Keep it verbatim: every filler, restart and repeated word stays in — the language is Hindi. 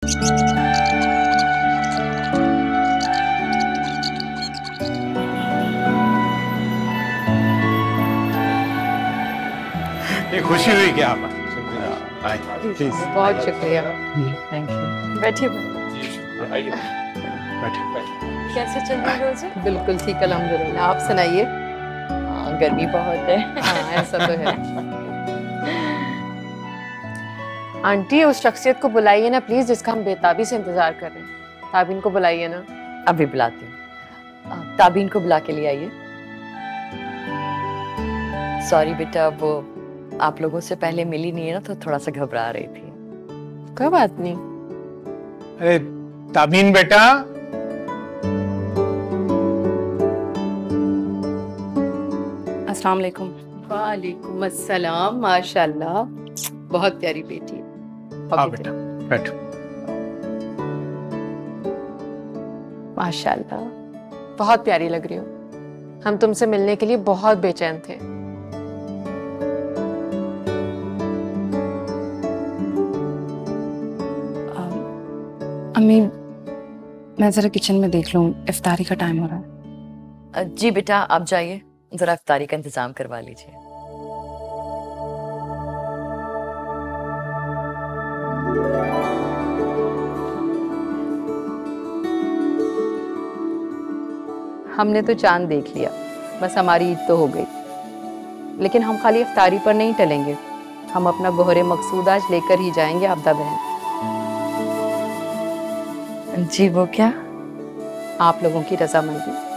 ये खुशी हुई क्या आप? बहुत शुक्रिया, थैंक यू। बैठिए बैठिए। कैसे चल रही रोज़ी? बिल्कुल ठीक अल्हम्दुलिल्लाह। आप सुनाइए। हाँ, गर्मी बहुत है। हाँ, ऐसा तो है। आंटी उस शख्सियत को बुलाइए ना प्लीज, जिसका हम बेताबी से इंतजार कर रहे हैं। ताबीन को बुलाइए ना। अभी बुलाती हूँ। ताबीन को बुला के ले आइए। सॉरी बेटा, वो आप लोगों से पहले मिली नहीं है ना, तो थोड़ा सा घबरा रही थी। कोई बात नहीं। अरे ताबीन बेटा, अस्सलाम वालेकुम। वालेकुम अस्सलाम। माशाल्लाह, बहुत प्यारी बेटी है। हाँ बेटा बैठो। माशाल्लाह, बहुत प्यारी लग रही हो। हम तुमसे मिलने के लिए बहुत बेचैन थे। अम्मी, मैं जरा किचन में देख लूं, इफ्तारी का टाइम हो रहा है। जी बेटा, आप जाइए, जरा इफ्तारी का इंतजाम करवा लीजिए। हमने तो चांद देख लिया, बस हमारी ईद तो हो गई। लेकिन हम खाली इफ्तारी पर नहीं टलेंगे, हम अपना गोहरे मकसूद आज लेकर ही जाएंगे आबदा बहन। जी वो क्या? आप लोगों की रजामंदी।